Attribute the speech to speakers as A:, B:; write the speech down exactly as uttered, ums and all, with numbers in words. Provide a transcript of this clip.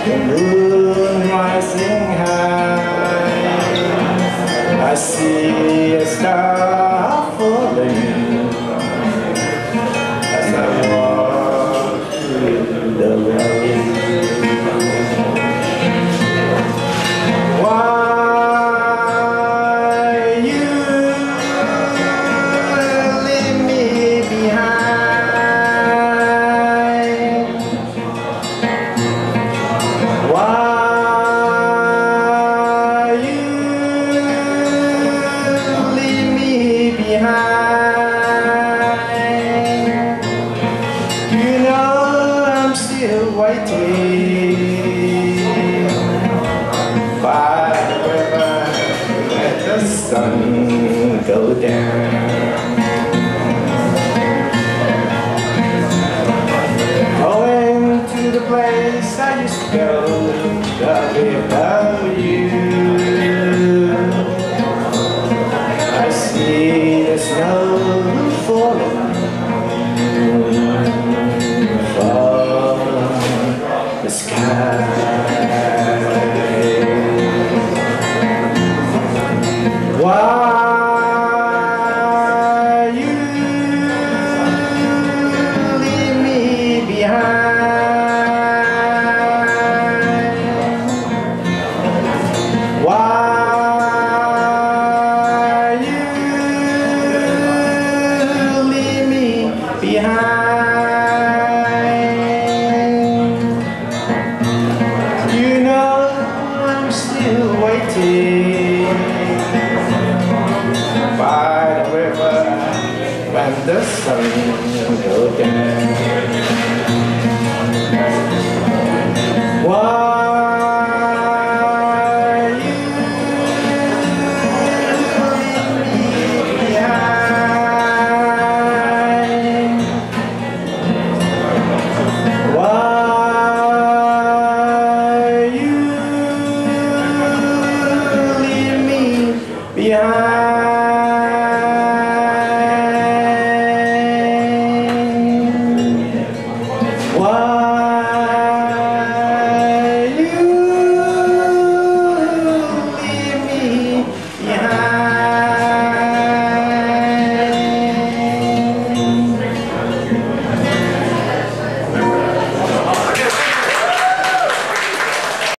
A: the moon rising high, I see a star falling as I walk through the valley. Why you leave me behind? Why you leave me behind? You know I'm still waiting by the river, let the sun go down. Going to the place I used to go, without you. I see the snow falling from the sky. Why you leave me behind? Why you leave me behind? You know I'm still waiting by the river when the sun goes down. Why